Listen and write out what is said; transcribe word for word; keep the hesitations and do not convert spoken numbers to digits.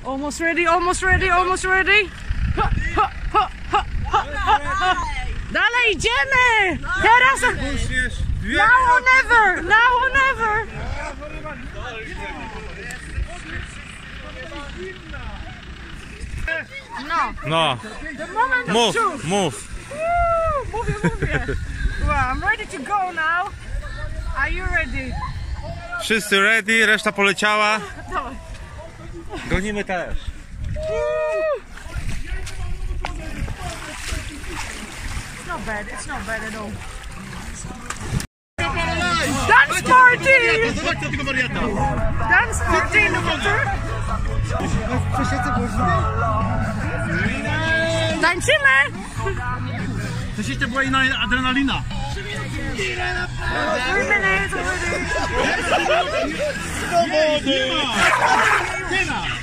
Almost ready, almost ready, almost ready. Ha, ha, ha, ha, ha, ha, ha. Dalej idziemy! Teraz! Now or never! Now or never! No. No. The moment Move, of truth. move. Woo, mówię, mówię. Well, I'm ready to go now. Are you ready? Wszyscy ready, reszta poleciała. Dawaj. Gonimy też. It's not bad, it's not bad at all. Dance party! Dance party number two. Tańczymy! To się to była inna adrenalina. Three minutes already. Do wody!